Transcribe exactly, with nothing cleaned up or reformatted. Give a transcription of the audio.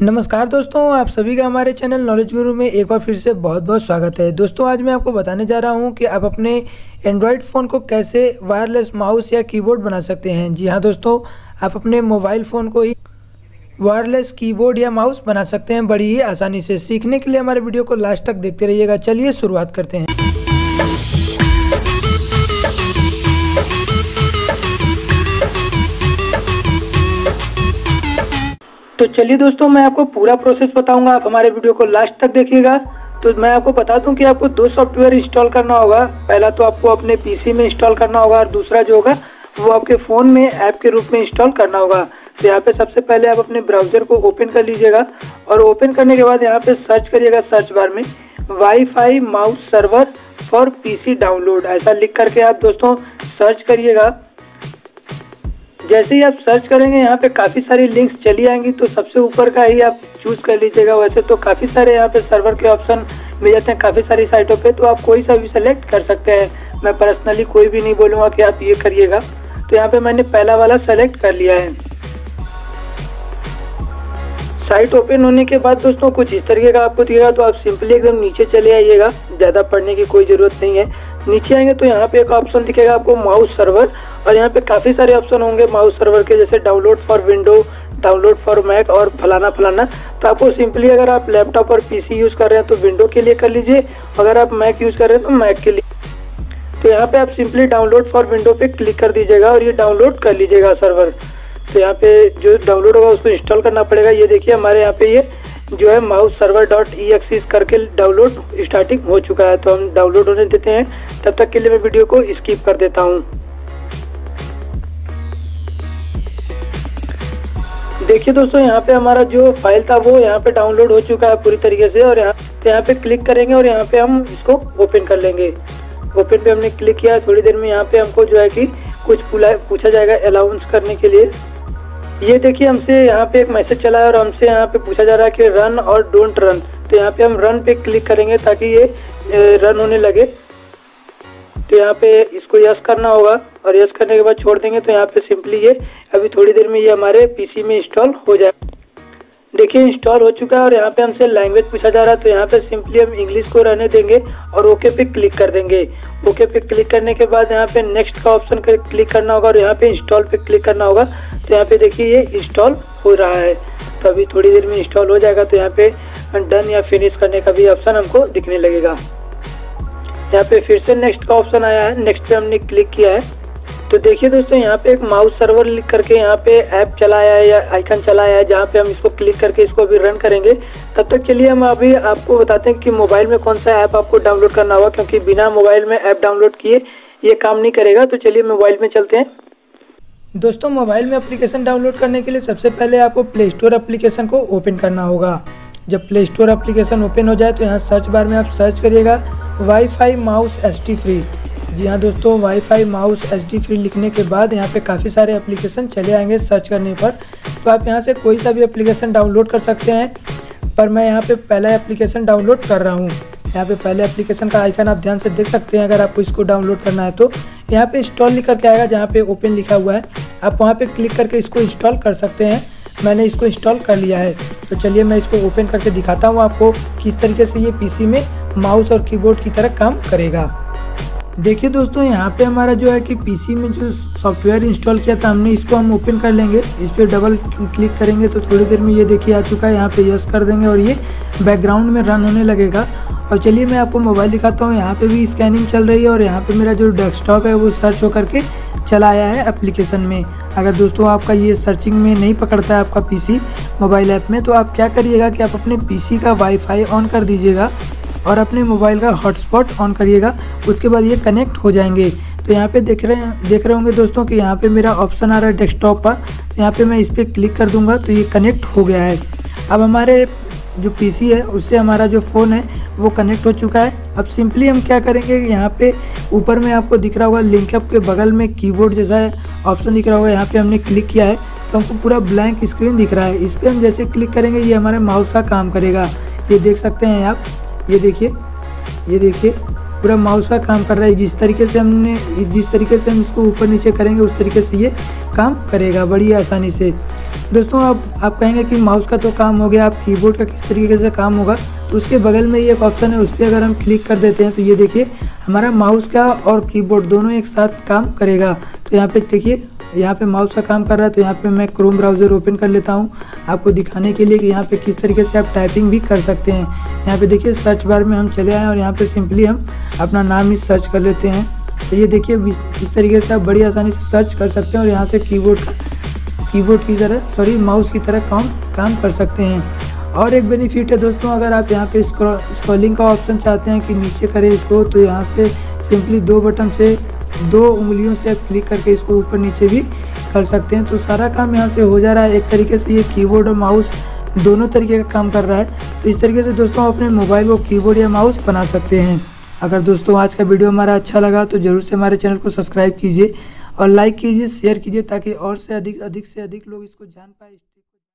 नमस्कार दोस्तों, आप सभी का हमारे चैनल नॉलेज गुरु में एक बार फिर से बहुत बहुत स्वागत है। दोस्तों आज मैं आपको बताने जा रहा हूं कि आप अपने एंड्रॉयड फ़ोन को कैसे वायरलेस माउस या कीबोर्ड बना सकते हैं। जी हां दोस्तों, आप अपने मोबाइल फ़ोन को ही वायरलेस कीबोर्ड या माउस बना सकते हैं बड़ी ही आसानी से। सीखने के लिए हमारे वीडियो को लास्ट तक देखते रहिएगा। चलिए शुरुआत करते हैं। तो चलिए दोस्तों, मैं आपको पूरा प्रोसेस बताऊंगा, आप हमारे वीडियो को लास्ट तक देखिएगा। तो मैं आपको बता दूं कि आपको दो सॉफ्टवेयर इंस्टॉल करना होगा। पहला तो आपको अपने पीसी में इंस्टॉल करना होगा और दूसरा जो होगा वो आपके फ़ोन में ऐप के रूप में इंस्टॉल करना होगा। तो यहाँ पे सबसे पहले आप अपने ब्राउज़र को ओपन कर लीजिएगा और ओपन करने के बाद यहाँ पे सर्च करिएगा, सर्च बार में WiFi mouse server for PC download, ऐसा लिख करके आप दोस्तों सर्च करिएगा। जैसे ही आप सर्च करेंगे यहाँ पे काफ़ी सारी लिंक्स चली आएंगी, तो सबसे ऊपर का ही आप चूज़ कर लीजिएगा। वैसे तो काफ़ी सारे यहाँ पे सर्वर के ऑप्शन मिल जाते हैं काफ़ी सारी साइटों पे, तो आप कोई सा भी सेलेक्ट कर सकते हैं। मैं पर्सनली कोई भी नहीं बोलूँगा कि आप ये करिएगा। तो यहाँ पे मैंने पहला वाला सेलेक्ट कर लिया है। साइट ओपन होने के बाद दोस्तों कुछ इस तरीके का आपको दिखेगा, तो आप सिंपली एकदम नीचे चले आइएगा, ज़्यादा पढ़ने की कोई ज़रूरत नहीं है। नीचे आएंगे तो यहाँ पे एक ऑप्शन दिखेगा आपको माउस सर्वर, और यहाँ पे काफ़ी सारे ऑप्शन होंगे माउस सर्वर के, जैसे download for window, download for Mac और फलाना फलाना। तो आपको सिंपली अगर आप लैपटॉप और पीसी यूज़ कर रहे हैं तो विंडो के लिए कर लीजिए, अगर आप मैक यूज़ कर रहे हैं तो मैक के लिए। तो यहाँ पे आप सिंपली डाउनलोड फॉर विंडो पे क्लिक कर दीजिएगा और ये डाउनलोड कर लीजिएगा सर्वर। तो यहाँ पे जो डाउनलोड होगा उसको इंस्टॉल करना पड़ेगा। ये देखिए हमारे यहाँ पे ये जो है mouse server dot E X करके डाउनलोड स्टार्टिंग हो चुका है। तो हम डाउनलोड होने देते हैं, तब तक के लिए मैं वीडियो को स्किप कर देता हूँ। देखिए दोस्तों, यहाँ पे हमारा जो फाइल था वो यहाँ पे डाउनलोड हो चुका है पूरी तरीके से, और यहाँ तो यहाँ पे क्लिक करेंगे और यहाँ पे हम इसको ओपन कर लेंगे। ओपन पे हमने क्लिक किया, थोड़ी देर में यहाँ पे हमको जो है कि कुछ पूछा जाएगा अलाउंस करने के लिए। ये देखिए हमसे यहाँ पे एक मैसेज चला है और हमसे यहाँ पे पूछा जा रहा है कि रन और डोंट रन। तो यहाँ पे हम रन पे क्लिक करेंगे ताकि ये रन होने लगे। तो यहाँ पे इसको यस करना होगा और यस करने के बाद छोड़ देंगे। तो यहाँ पे सिंपली ये अभी थोड़ी देर में ये हमारे पीसी में इंस्टॉल हो जाए। देखिए इंस्टॉल हो चुका है और यहाँ पे हमसे लैंग्वेज पूछा जा रहा है, तो यहाँ पे सिंपली हम इंग्लिश को रहने देंगे और ओके पे क्लिक कर देंगे। ओके पे क्लिक करने के बाद यहाँ पे नेक्स्ट का ऑप्शन पर क्लिक करना होगा और यहाँ पे इंस्टॉल पे क्लिक करना होगा। तो यहाँ पे देखिए ये इंस्टॉल हो रहा है, तो अभी थोड़ी देर में इंस्टॉल हो जाएगा। तो यहाँ पे डन या फिनिश करने का भी ऑप्शन हमको दिखने लगेगा। यहाँ पे फिर से नेक्स्ट का ऑप्शन आया है, नेक्स्ट पे हमने क्लिक किया है। तो देखिए दोस्तों, यहाँ पे एक माउस सर्वर लिख करके यहाँ पे ऐप चलाया है या आइकन चलाया है, जहाँ पे हम इसको क्लिक करके इसको अभी रन करेंगे। तब तक चलिए हम अभी आपको बताते हैं कि मोबाइल में कौन सा ऐप आपको डाउनलोड करना होगा, क्योंकि बिना मोबाइल में ऐप डाउनलोड किए ये काम नहीं करेगा। तो चलिए मोबाइल में चलते हैं। दोस्तों मोबाइल में एप्लीकेशन डाउनलोड करने के लिए सबसे पहले आपको प्ले स्टोर एप्लीकेशन को ओपन करना होगा। जब प्ले स्टोर एप्लीकेशन ओपन हो जाए तो यहाँ सर्च बार में आप सर्च करिएगा वाईफाई माउस एच डी फ्री। जी हाँ दोस्तों, वाईफाई माउस एच डी फ्री लिखने के बाद यहाँ पे काफ़ी सारे एप्लीकेशन चले आएंगे सर्च करने पर। तो आप यहाँ से कोई सा भी एप्लीकेशन डाउनलोड कर सकते हैं, पर मैं यहाँ पे पहला एप्लीकेशन डाउनलोड कर रहा हूँ। यहाँ पे पहले एप्लीकेशन का आइकन आप ध्यान से देख सकते हैं। अगर आपको इसको डाउनलोड करना है तो यहाँ पे इंस्टॉल लिख करके आएगा, जहाँ पे ओपन लिखा हुआ है, आप वहाँ पे क्लिक करके इसको इंस्टॉल कर सकते हैं। मैंने इसको इंस्टॉल कर लिया है। तो चलिए मैं इसको ओपन करके दिखाता हूँ आपको किस तरीके से ये पीसी में माउस और कीबोर्ड की तरह काम करेगा। देखिए दोस्तों, यहाँ पे हमारा जो है कि पीसी में जो सॉफ्टवेयर इंस्टॉल किया था हमने, इसको हम ओपन कर लेंगे। इस पर डबल क्लिक करेंगे तो थोड़ी देर में ये देखिए आ चुका है। यहाँ पे यस कर देंगे और ये बैकग्राउंड में रन होने लगेगा। और चलिए मैं आपको मोबाइल दिखाता हूँ। यहाँ पे भी स्कैनिंग चल रही है और यहाँ पे मेरा जो डेस्कटॉप है वो सर्च होकर के चला आया है एप्लीकेशन में। अगर दोस्तों आपका ये सर्चिंग में नहीं पकड़ता है आपका पीसी मोबाइल ऐप में, तो आप क्या करिएगा कि आप अपने पीसी का वाईफाई ऑन कर दीजिएगा और अपने मोबाइल का हॉटस्पॉट ऑन करिएगा। उसके बाद ये कनेक्ट हो जाएंगे। तो यहाँ पे देख रहे हैं देख रहे होंगे दोस्तों कि यहाँ पे मेरा ऑप्शन आ रहा है डेस्कटॉप का। यहाँ पे मैं इस पर क्लिक कर दूंगा तो ये कनेक्ट हो गया है। अब हमारे जो पीसी है उससे हमारा जो फ़ोन है वो कनेक्ट हो चुका है। अब सिंपली हम क्या करेंगे, यहाँ पे ऊपर में आपको दिख रहा होगा लिंकअप के बगल में कीबोर्ड जैसा ऑप्शन दिख रहा होगा, यहाँ पे हमने क्लिक किया है तो हमको पूरा ब्लैंक स्क्रीन दिख रहा है। इस पर हम जैसे क्लिक करेंगे ये हमारे माउस का काम करेगा। ये देख सकते हैं आप, ये देखिए ये देखिए पूरा माउस का काम कर रहा है। जिस तरीके से हमने जिस तरीके से हम इसको ऊपर नीचे करेंगे उस तरीके से ये काम करेगा बड़ी आसानी से। दोस्तों अब आप कहेंगे कि माउस का तो काम हो गया, आप कीबोर्ड का किस तरीके से काम होगा, तो उसके बगल में ये एक ऑप्शन है, उस पर अगर हम क्लिक कर देते हैं तो ये देखिए हमारा माउस का और कीबोर्ड दोनों एक साथ काम करेगा। तो यहाँ पे देखिए यहाँ पे माउस का काम कर रहा है। तो यहाँ पे मैं क्रोम ब्राउज़र ओपन कर लेता हूँ आपको दिखाने के लिए कि यहाँ पे किस तरीके से आप टाइपिंग भी कर सकते हैं। यहाँ पे देखिए सर्च बार में हम चले आए और यहाँ पे सिंपली हम अपना नाम ही सर्च कर लेते हैं। तो ये देखिए इस तरीके से आप बड़ी आसानी से सर्च कर सकते हैं और यहाँ से कीबोर्ड कीबोर्ड की तरह सॉरी माउस की तरह काम काम कर सकते हैं। और एक बेनिफिट है दोस्तों, अगर आप यहाँ पे स्क्रॉलिंग का ऑप्शन चाहते हैं कि नीचे करें इसको, तो यहाँ से सिंपली दो बटन से दो उंगलियों से आप क्लिक करके इसको ऊपर नीचे भी कर सकते हैं। तो सारा काम यहाँ से हो जा रहा है। एक तरीके से ये कीबोर्ड और माउस दोनों तरीके का काम कर रहा है। तो इस तरीके से दोस्तों अपने मोबाइल को कीबोर्ड या माउस बना सकते हैं। अगर दोस्तों आज का वीडियो हमारा अच्छा लगा तो ज़रूर से हमारे चैनल को सब्सक्राइब कीजिए और लाइक कीजिए, शेयर कीजिए ताकि और से अधिक अधिक से अधिक लोग इसको जान पाए।